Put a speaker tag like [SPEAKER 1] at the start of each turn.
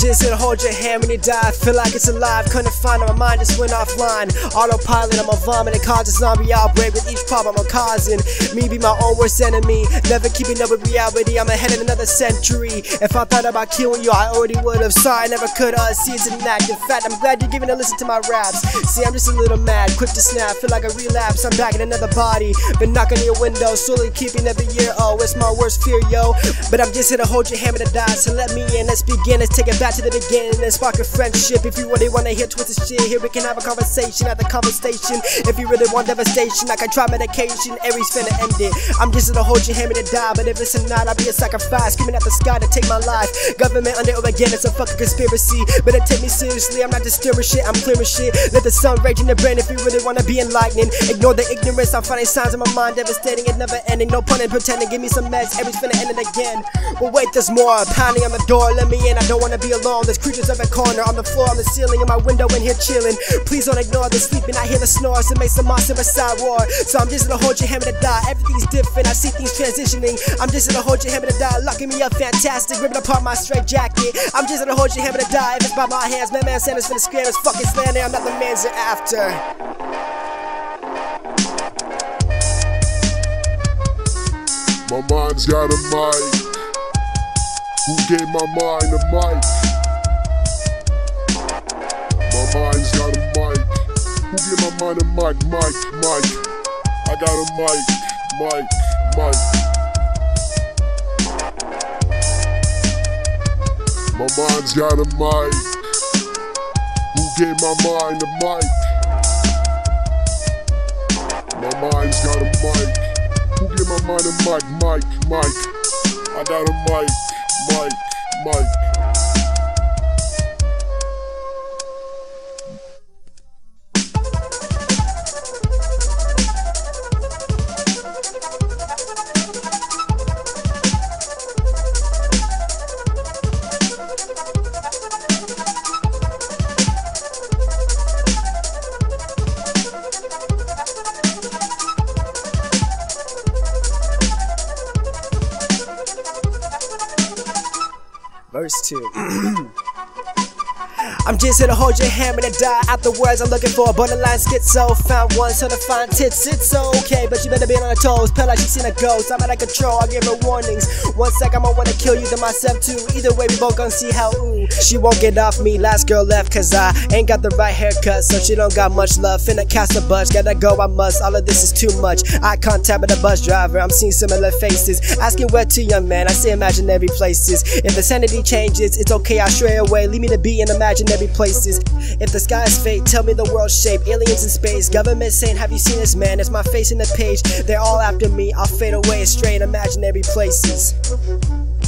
[SPEAKER 1] just here to hold your hand when you die. I feel like it's alive, couldn't find it, my mind just went offline. Autopilot, I'm a vomit, it causes zombie outbreak with each problem I'm causing. Me be my own worst enemy, never keeping up with reality, I'm ahead of another century. If I thought about killing you, I already would've. Sorry, I never could, see it's an act. In fact, I'm glad you're giving a listen to my raps. See, I'm just a little mad, quick to snap, feel like a relapse, I'm back in another body. Been knocking on your window, slowly keeping every year, oh, it's my worst fear, yo. But I'm just here to hold your hand when it dies, so let me in, let's begin, let's take it back to the beginning and spark a friendship. If you really wanna hear twisted shit, here we can have a conversation at the conversation. If you really want devastation, I can try medication, Aries finna end it. I'm just here to hold your hand when it die, but if it's a night, I'll be a sacrifice, screaming at the sky to take my life. Government under it again, it's a fucking conspiracy, but it take me seriously, I'm not just steering shit, I'm clearing shit. Let the sun rage in the brain if you really wanna be enlightening. Ignore the ignorance, I'm finding signs in my mind, devastating, it never ending. No pun in pretending, give me some meds, Aries finna end it again. But wait, there's more, pounding on the door, let me in, I don't wanna be alone. There's creatures every corner, on the floor, on the ceiling, in my window in here chilling. Please don't ignore the sleeping, I hear the snores, it makes the monster beside roar. So I'm just gonna hold your hand when it die, everything's different, I see things transitioning. I'm just gonna hold your hand when it die, locking me up fantastic, ripping apart my straight jacket. I'm just gonna hold your hand when it die, if it's by my hands, man Sanders finna scare us, fucking slander, I'm not the man's you're after.
[SPEAKER 2] My mind's got a mic. Who gave my mind a mic? My mind's got a mic. Who gave my mind a mic? Mic. I got a mic. My mind's got a mic. Who gave my mind a mic? My mind's got a mic. Who gave my mind a mic? I got a mic.
[SPEAKER 1] Verse 2. I'm just here to hold your hand when it die. Out the words I'm looking for, borderline schizo. Found one, so to find tits, it's okay, but you better be on her toes. Pell like she seen a ghost, I'm out of control, I give her warnings. One sec I'ma wanna kill you, then myself too. Either way we both gonna see how, ooh. She won't get off me, last girl left cause I ain't got the right haircut, so she don't got much love. Finna cast a buzz, gotta go I must, all of this is too much. Eye contact with a bus driver, I'm seeing similar faces. Asking where to, young man, I see imaginary places. If the sanity changes, it's okay, I'll stray away. Leave me to be in imaginary places. If the sky is fate, tell me the world's shape. Aliens in space, government saying, have you seen this man? It's my face in the page, they're all after me. I'll fade away astray in imaginary places.